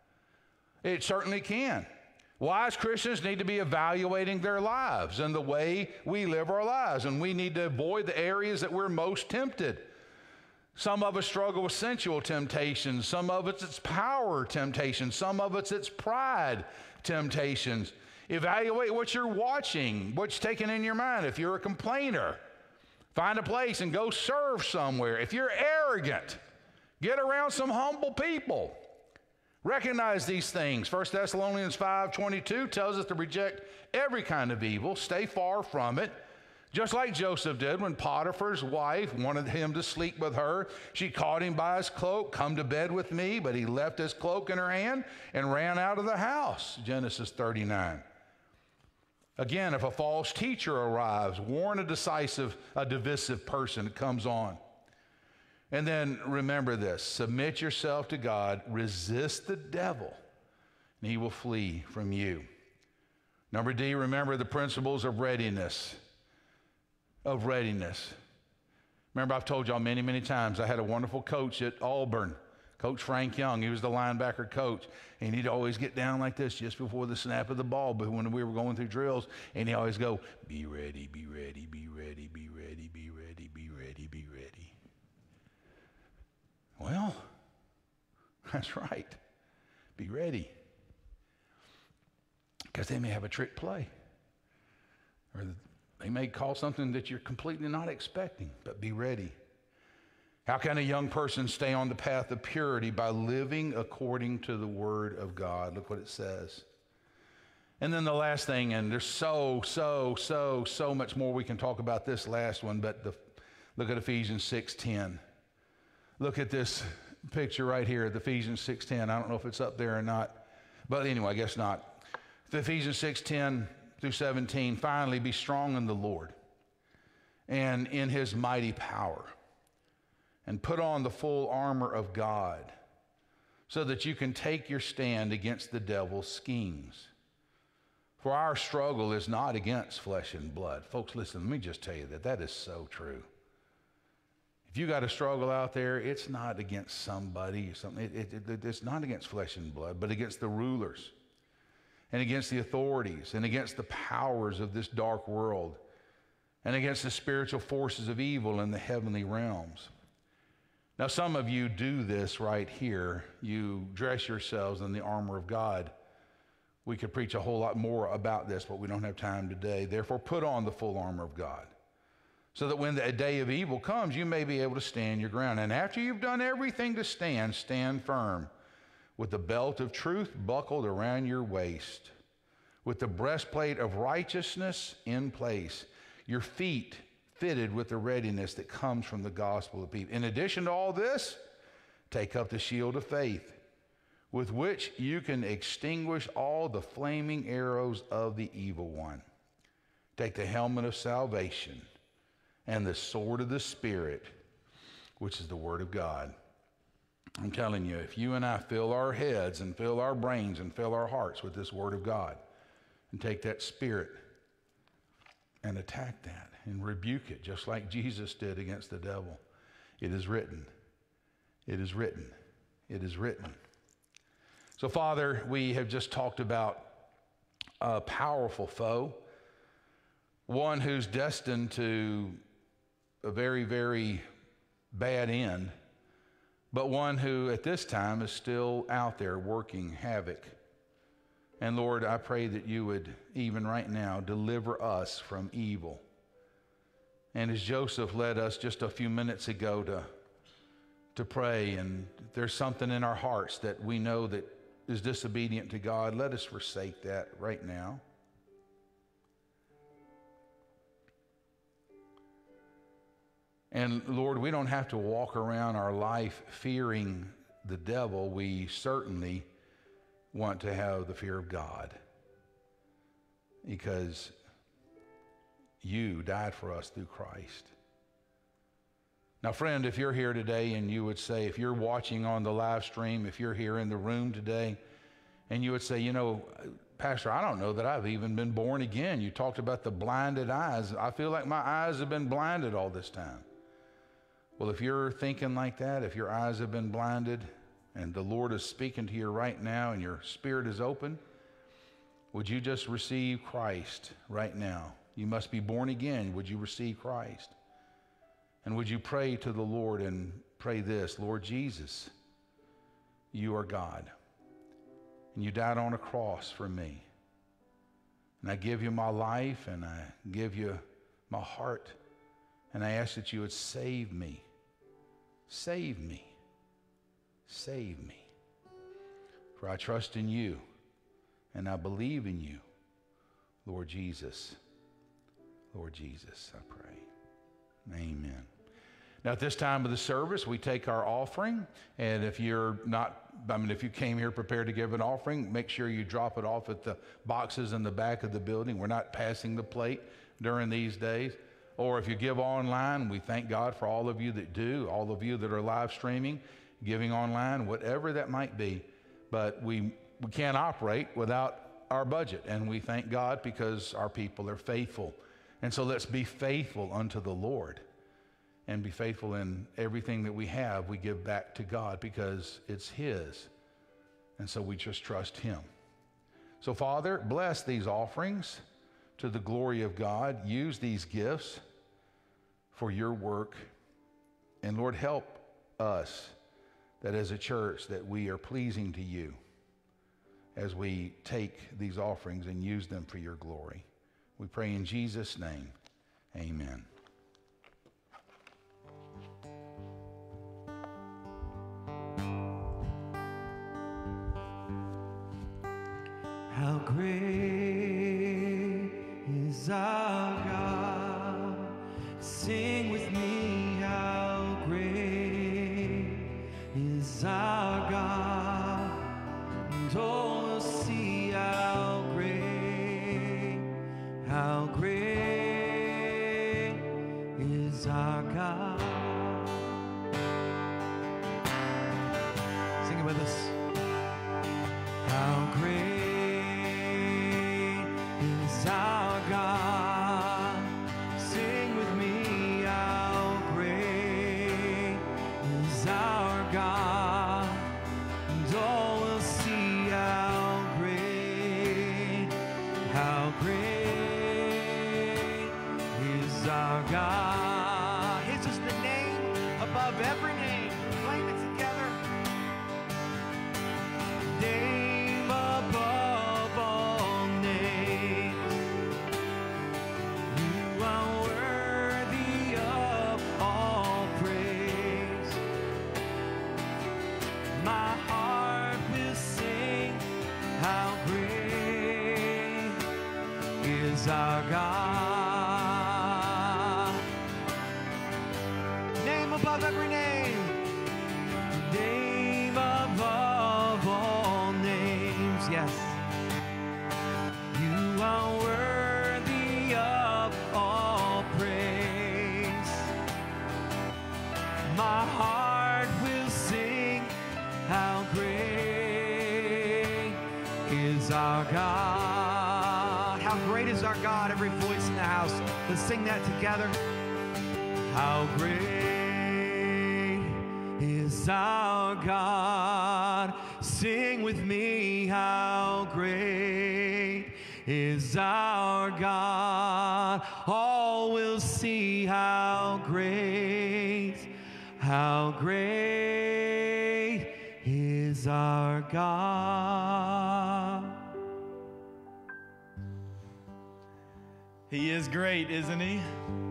It certainly can. Wise Christians need to be evaluating their lives and the way we live our lives, and we need to avoid the areas that we're most tempted. Some of us struggle with sensual temptations. Some of it's it's power temptations. Some of it's it's pride temptations. Evaluate what you're watching, what's taken in your mind. If you're a complainer, find a place and go serve somewhere. If you're arrogant, get around some humble people. Recognize these things. First Thessalonians five twenty-two tells us to reject every kind of evil, stay far from it, just like Joseph did when Potiphar's wife wanted him to sleep with her. She caught him by his cloak, come to bed with me, but he left his cloak in her hand and ran out of the house, Genesis thirty-nine. Again, if a false teacher arrives, warn a decisive, a divisive person that comes on. And then remember this, submit yourself to God, resist the devil, and he will flee from you. Number D, remember the principles of readiness, of readiness. Remember, I've told y'all many, many times, I had a wonderful coach at Auburn, Coach Frank Young. He was the linebacker coach, and he'd always get down like this just before the snap of the ball, but when we were going through drills, and he'd always go, be ready, be ready, be ready, be ready, be ready, be ready, be ready. Well, That's right. Be ready. Because they may have a trick play. Or they may call something that you're completely not expecting, but be ready. How can a young person stay on the path of purity? By living according to the Word of God. Look what it says. And then the last thing, and there's so, so, so, so much more we can talk about this last one, but the, look at Ephesians six ten. Look at this picture right here, Ephesians six ten. I don't know if it's up there or not, but anyway, I guess not. Ephesians six ten through seventeen. Finally, be strong in the Lord and in his mighty power, and put on the full armor of God so that you can take your stand against the devil's schemes. For our struggle is not against flesh and blood. Folks, listen, let me just tell you that. That is so true. If you got a struggle out there, it's not against somebody or something. It, it, it, it's not against flesh and blood, but against the rulers and against the authorities and against the powers of this dark world and against the spiritual forces of evil in the heavenly realms. Now, some of you do this right here. You dress yourselves in the armor of God. We could preach a whole lot more about this, but we don't have time today. Therefore, put on the full armor of God, so that when the day of evil comes, you may be able to stand your ground. And after you've done everything to stand, stand firm, with the belt of truth buckled around your waist, with the breastplate of righteousness in place, your feet fitted with the readiness that comes from the gospel of peace. In addition to all this, take up the shield of faith, with which you can extinguish all the flaming arrows of the evil one. Take the helmet of salvation and the sword of the Spirit, which is the Word of God. I'm telling you, if you and I fill our heads and fill our brains and fill our hearts with this Word of God, and take that Spirit and attack that and rebuke it, just like Jesus did against the devil. It is written. It is written. It is written. So, Father, we have just talked about a powerful foe, one who's destined to a very, very bad end, but one who at this time is still out there working havoc. And Lord, I pray that you would, even right now, deliver us from evil. And as Joseph led us just a few minutes ago to, to pray, and there's something in our hearts that we know that is disobedient to God, let us forsake that right now. And Lord, we don't have to walk around our life fearing the devil. We certainly want to have the fear of God, because you died for us through Christ. Now, friend, if you're here today and you would say, if you're watching on the live stream, if you're here in the room today, and you would say, you know, Pastor, I don't know that I've even been born again. You talked about the blinded eyes. I feel like my eyes have been blinded all this time. Well, if you're thinking like that, if your eyes have been blinded and the Lord is speaking to you right now and your spirit is open, would you just receive Christ right now? You must be born again. Would you receive Christ? And would you pray to the Lord and pray this: Lord Jesus, you are God, and you died on a cross for me. And I give you my life, and I give you my heart, and I ask that you would save me. Save me. Save me. For I trust in you, and I believe in you, Lord Jesus. Lord Jesus, I pray. Amen. Now, at this time of the service, we take our offering, and if you're not, I mean, if you came here prepared to give an offering, make sure you drop it off at the boxes in the back of the building. We're not passing the plate during these days. Or if you give online, we thank God for all of you that do, all of you that are live streaming, giving online, whatever that might be. But we, we can't operate without our budget, and we thank God because our people are faithful. And so let's be faithful unto the Lord, and be faithful in everything that we have. We give back to God because it's His, and so we just trust Him. So, Father, bless these offerings to the glory of God. Use these gifts for your work, and Lord, help us that as a church that we are pleasing to you as we take these offerings and use them for your glory. We pray in Jesus' name, amen. How great is our God? Sing with me, how great is our God? And all will see how great, how great is our God. Sing it with us. How great is our God? Sing with me, how great is our God? And all will see how great, how great is our God. His is the name above every name. Claim it together. Name above all names. You are worthy of all praise. My heart will sing, how great is our God. Name above every name. Name above all names, yes. You are worthy of all praise. My heart will sing, how great is our God. How great is our God? Every voice in the house, let's sing that together. How great is our God? Sing with me, how great is our God? All will see how great, how great is our God. He is great, isn't he?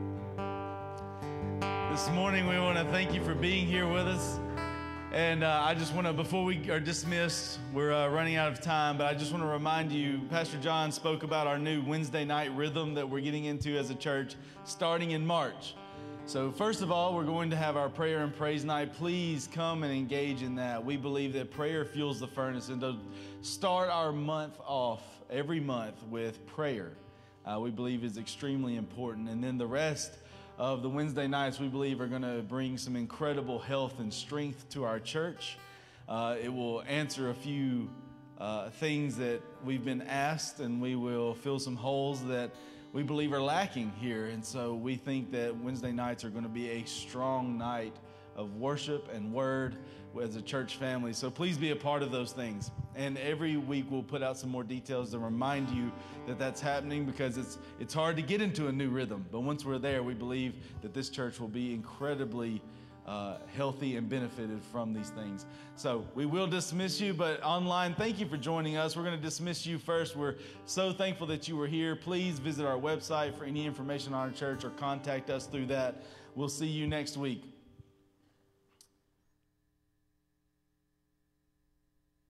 This morning we want to thank you for being here with us. And uh, I just want to, before we are dismissed, we're uh, running out of time, but I just want to remind you, Pastor John spoke about our new Wednesday night rhythm that we're getting into as a church starting in March. So first of all, we're going to have our prayer and praise night. Please come and engage in that. We believe that prayer fuels the furnace, and to start our month off every month with prayer, uh, we believe is extremely important. And then the rest of the Wednesday nights, we believe, are going to bring some incredible health and strength to our church. Uh, it will answer a few uh, things that we've been asked, and we will fill some holes that we believe are lacking here. And so we think that Wednesday nights are going to be a strong night of worship and word as a church family. So please be a part of those things. And every week we'll put out some more details to remind you that that's happening, because it's it's hard to get into a new rhythm. But once we're there, we believe that this church will be incredibly uh, healthy and benefited from these things. So we will dismiss you, but online, thank you for joining us. We're going to dismiss you first. We're so thankful that you were here. Please visit our website for any information on our church or contact us through that. We'll see you next week.